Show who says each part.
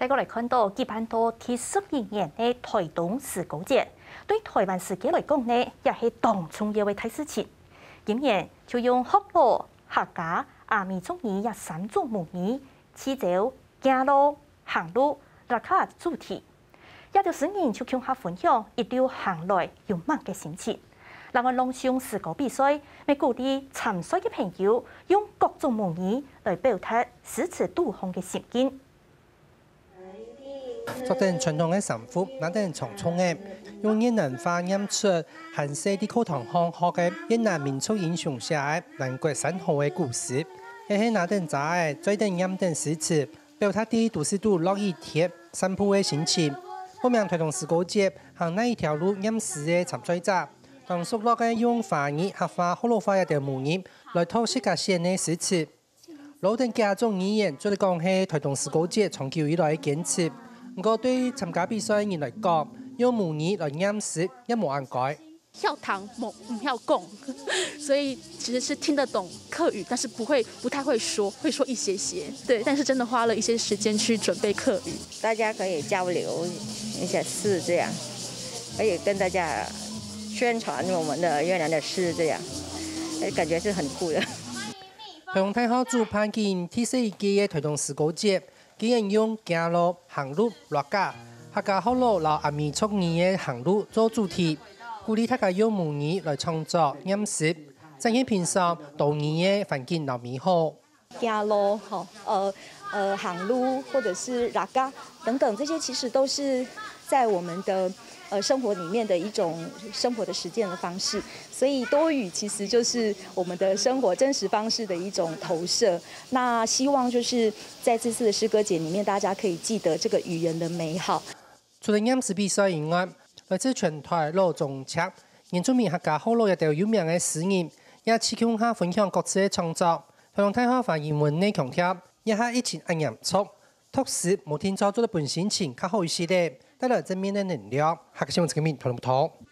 Speaker 1: 再过来看到举办到第12年的台东史高节，对台湾自己来讲呢，也是当重要的大事情。今年就用福佬、客家、阿美族语也3种母语，起走走路、行路、拉卡主题，也就是人就向下分享一条行来又慢嘅心情。另外，朗诵诗歌比赛，要鼓励参赛嘅朋友用各种母语来表达诗词渡鸿嘅心境。
Speaker 2: 昨天传统嘅神父，那天重冲嘅，用越南话演出韩式啲课堂上学嘅越南民族英雄写嘅南国山河嘅故事，亦係那天早嘅最等演等詩詞，表達啲都市度落雨天散步嘅心情。報名推動詩歌節行那一條路演詩嘅參賽者，當熟絡嘅用華語、客話、福佬話一條母語來討世界線嘅詩詞。老定幾種語言，做嚟講係推動詩歌節長久以來嘅堅持。不過對參加比賽嘅人來講，用母語來演詩也冇人改。
Speaker 3: 曉談唔曉講，所以其實是聽得懂客語，但是不太會說，會說一些些。對，但是真的花了一些時間去準備客語。
Speaker 4: 大家可以交流一些詩，這樣可以跟大家宣傳我們的越南的詩，這樣感覺是很酷的。
Speaker 2: 台灣太后主辦今第4屆嘅推動詩歌節，竟然用走路、行路、落架、客家福佬和阿美族語嘅行路做主題。鼓勵大家用母語來創作演詩，展現平常多語嘅環境和美好。
Speaker 5: 走路、行路或者是拉嘎等等，這些其實都是在我們的生活裡面的一種生活的實踐的方式。所以多語其實就是我們的生活真實方式的一種投射。那希望就是在這次的詩歌節裡面，大家可以記得這個語言的美好。
Speaker 2: 除了演詩比賽以外，來自全台羅中赤原住民客家福佬一條有名嘅詩人，也持向下分享各自嘅創作。台灣太后發言文內強調，也係一前按嚴肅，讀詩無天造做得本心情較好一些嘅，帶來正面嘅能量。客家新聞陳建明，台東報道。